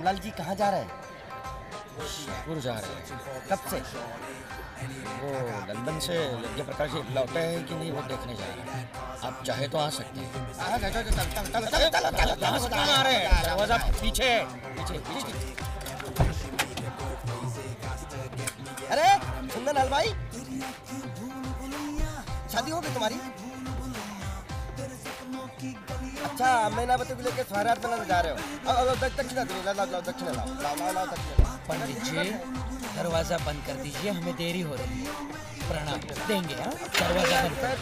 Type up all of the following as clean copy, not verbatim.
रामलाल जी कहाँ जा रहे हैं? जयपुर जा रहे हैं। कब से? वो लंदन से यज्ञ प्रकाश जी लौटे हैं कि नहीं वो देखने जा रहे हैं। आप चाहे तो आ सकते हैं। आ रहे हैं, दरवाजा पीछे पीछे पीछे। अरे सुंदर लाल भाई, शादी हो गई तुम्हारी? अच्छा, मैं ना बतू लेके स्वागत बनाने जा रहे हो। दक्षिणा दो, लाओ दक्षिणा, लाओ दक्षिणा। पंडित जी दरवाजा बंद कर दीजिए, हमें देरी हो रही है। प्रणाम देंगे। हाँ, दरवाजा बंद कर।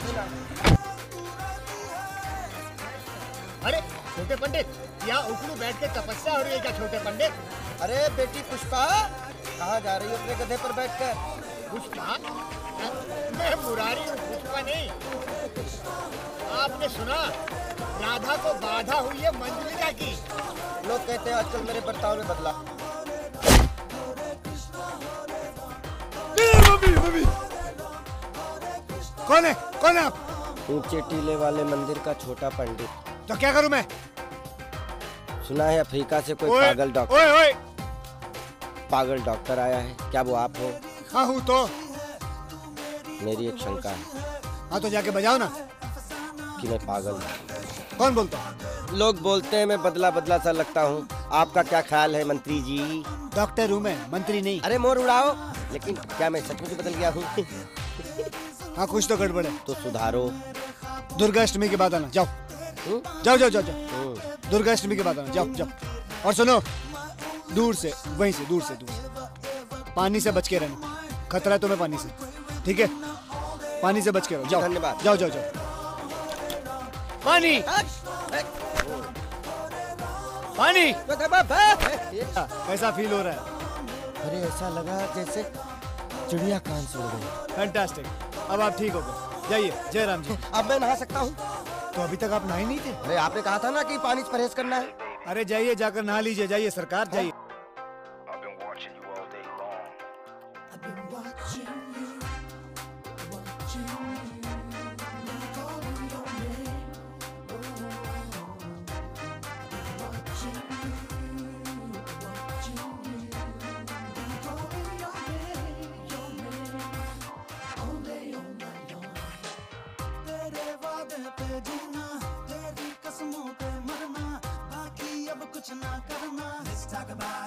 अरे छोटे पंडित, यहाँ उखड़ू बैठ के तपस्या हो रही है क्या छोटे पंडित? अरे बेटी पुष्पा, कहाँ जा रही हो अपने गधे पर बैठकर? पुष्पा? मैं मुरारी हूँ, पुष्पा नहीं। आपने सुना राधा को बाधा हुई है मंजुलिका की। लोग कहते हैं आजकल मेरे बर्ताव में बदला। कौन है आप? ऊंचे टीले वाले मंदिर का छोटा पंडित। तो क्या करूं मैं? सुना है अफ्रीका से कोई पागल डॉक्टर आया है, क्या वो आप हो? हाँ हूँ तो। मेरी एक शंका है। हाँ तो जाके बजाओ ना। कि मैं पागल हूँ? कौन बोलता? लोग बोलते हैं मैं बदला सा लगता हूँ। आपका क्या ख्याल है मंत्री जी? डॉक्टर हूँ मैं, मंत्री नहीं। अरे मोर उड़ाओ, लेकिन क्या मैं सचमुच बदल गया हूँ? हाँ कुछ तो गड़बड़ है। तो सुधारो। दुर्गा अष्टमी के बाद आना, जाओ। जाओ दुर्गा अष्टमी के बाद आना, जाओ। और सुनो, दूर से दूर से पानी से बच के रहना। खतरा है तुम्हें पानी से, ठीक है? पानी से बच के रहो। जाओ। धन्यवाद। जाओ। पानी कैसा फील हो रहा है? अरे ऐसा लगा जैसे चिड़िया कान से उड़ गई। फैंटास्टिक। अब आप ठीक हो गए, जाइए। जय राम जी। अब मैं नहा सकता हूँ? तो अभी तक आप नहाए नहीं थे? अरे आपने कहा था ना कि पानी से परहेज करना है। अरे जाइए, जाकर नहा लीजिए। जाइए सरकार, जाइए। Let's talk about